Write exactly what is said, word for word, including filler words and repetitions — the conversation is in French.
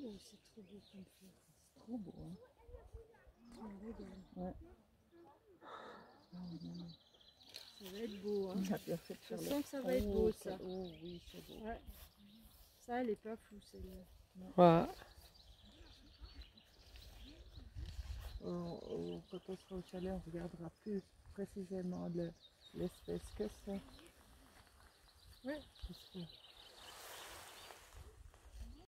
Oh, c'est trop beau comme fleur. C'est trop beau, hein. Je me régale. Ouais. Oh, non. Ça va être beau, hein. Il a bien fait de Je faire le- sens que ça va être beau, Oh, ça. c'est- Oh oui, c'est beau. Ouais. Ça, elle est pas floue, celle-là. Ouais. Oh, oh, quand on sera au chalet, on regardera plus précisément le- l'espèce que c'est. Ouais. Parce que